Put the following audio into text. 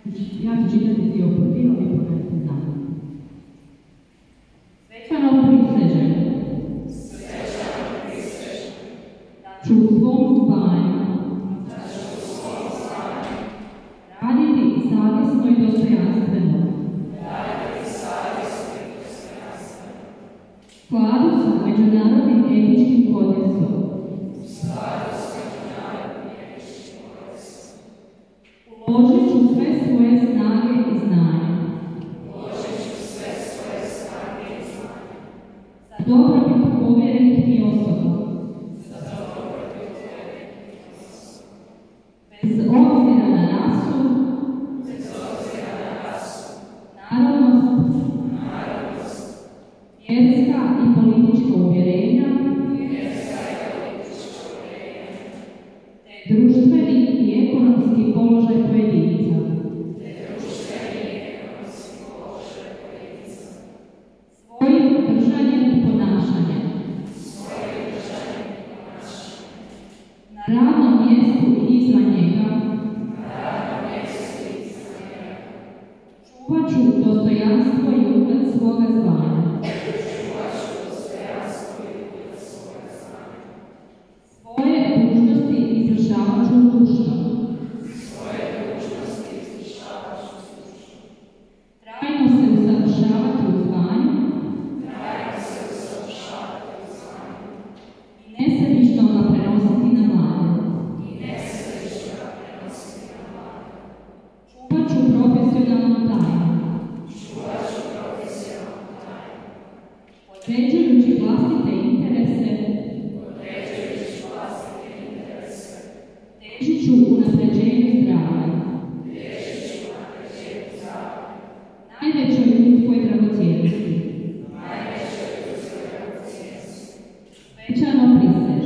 Ja ću čitati dio prvi, a vi pogledajte za mnom. Svečano prisežem da ću u svom zvanju raditi savjesno i dostojanstveno, u skladu sa međunarodnim etičkim kodeksom, uložit ću sve svoje snage i znanje za dobrobit povjerenih mi osoba, bez obzira na rasu, narodnost, vjerska i politička uvjerenja, te društveni i ekonomski položaj pojedinca. Svojim držanjem i ponašanjem na radnom mjestu i izvan njega čuvat ću dostojanstvo i ugled svoga zvanja. Svoje dužnosti izvršavat ću zdušno. Trajno se usavršavati u zvanju i nesebično ga prenositi na mlade. Čuvat ću profesionalnu tajnu, određujući vlastite interese, težit ću unapređenju zdravlja, najvećoj ljudskoj dragocjenosti. Svečano prisežem